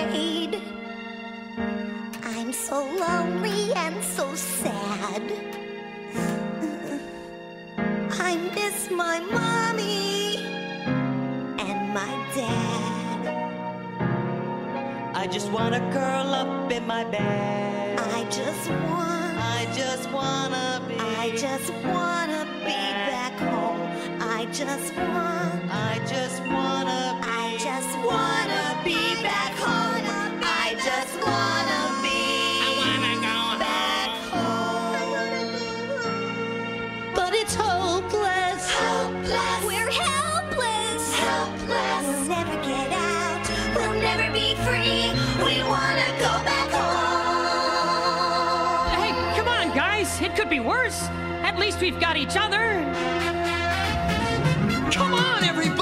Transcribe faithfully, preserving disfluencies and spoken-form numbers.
afraid. I'm so lonely and so sad. I miss my mommy and my dad. I just wanna curl up in my bed. I just want, I just wanna be. I just wanna be back home. I just want, I just wanna be. I just wanna be back home. I just wanna be back home. But it's hopeless. Hopeless. We're helpless. Helpless. We'll never get out. We'll never be free. We wanna go back home. Hey, come on, guys. It could be worse. At least we've got each other. Come on, everybody!